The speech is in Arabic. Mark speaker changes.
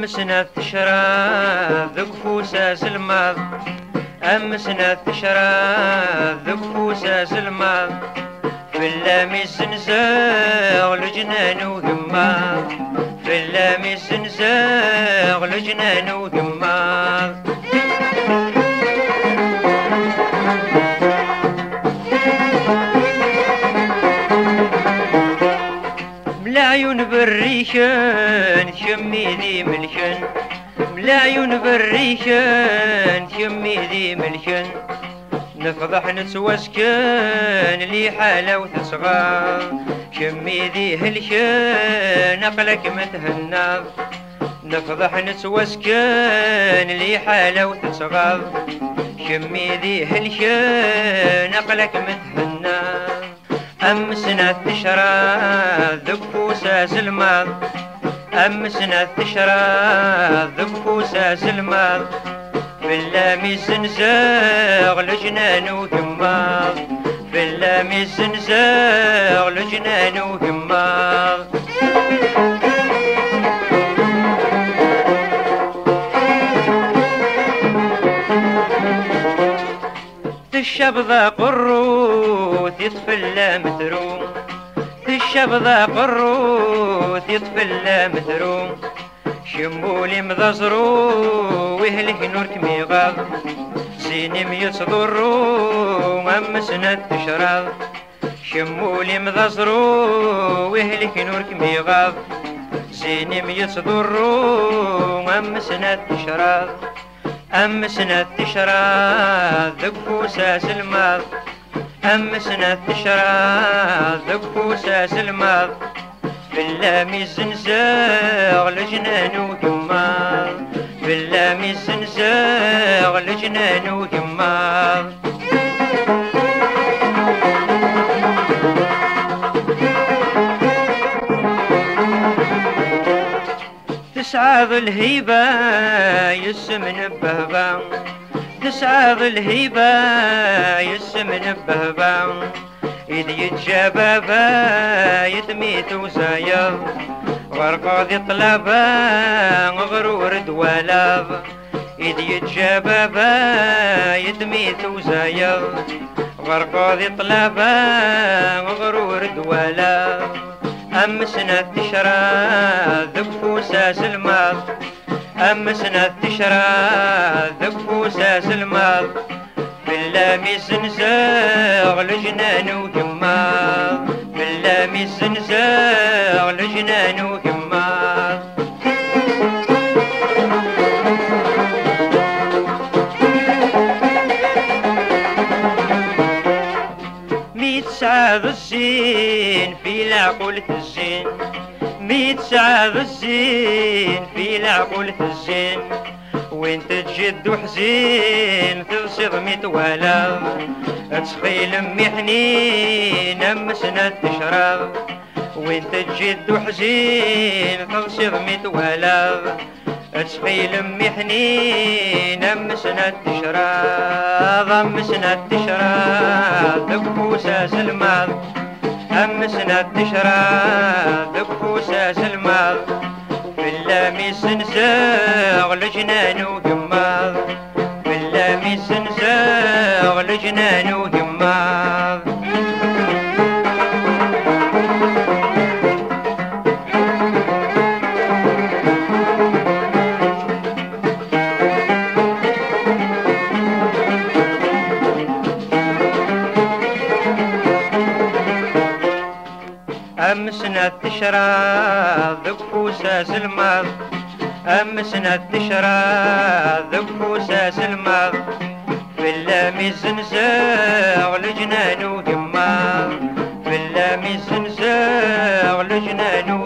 Speaker 1: أمسنا تشرب ذوق فوساس الماض، أمسنا تشرب ذوق فوساس الماض، في اللامس نزاغ لجنان وقماض، في اللامس نزاغ لجنان وقماض. ملايون بالريشان شمي ذي ملشن، ملايون بالريشان شمي ذي ملشن، نفضح نتوسكن لي حالة وتصغى، شمي ذي هلشن أقلك متهنى، نفضح نتوسكن لي حالة وتصغى، شمي ذي هلشن أقلك متهنى. أمسنا تشرب ذوق فوساس الماض، أمسنا تشرب ذوق فوساس الماض، في اللامس نزاغ لجنان وقماض، في اللامس نزاغ لجنان وقماض. الشبضة قروث يطفل متروم، الشبضة قروث يطفل متروم، شمولي مضزرو ويهلك نور كميغاض، زيني ميتصدرو أمسنا تشرب، شمولي مضزرو ويهلك نور كميغاض، زيني ميتصدرو أمسنا تشرب. أمسنا تشرب ذوق فوساس الماض، أمسنا تشرب ذوق فوساس الماض، في اللامس نزاغ لجنان وقماض، في اللامس نزاغ لجنان وقماض. تسعى الهيبة يسمن بهبا، تسعى الهيبة يسمن بهبا، إذ يتجابابا يتميت وزايض، غرقاض يطلبا غرور دوالاب، إذ يتجابابا يتميت وزايض، غرقاض يطلبا غرور دوالاب. أمسنا تشرب ذوق فوساس الماض، أمسنا تشرب ذوق فوساس الماض، في اللامس نزاغ لجنان وقماض، في اللامس نزاغ لجنان وقماض. ميت سعاد الزين في العقول الزين، ميت سعاد الزين في العقول الزين، وين تجد وحزين ترصد متوالا، تسخيل امي حنين أمسنا تشرب، وين تجد وحزين ترصد متوالا، تسخيل امي حنين أمسنا تشرب، أمسنا تشرب ذوق فوساس الماض، أمسنا تشرب ذوق فوساس الماض، في اللامس نزاغ لجنان وقماض، في اللامس نزاغ لجنان وقماض. أمسنا تشرب ذوق فوساس الماض، أمسنا تشرب ذوق فوساس الماض، في اللامس نزاغ لجنان وقماض، في اللامس نزاغ لجنان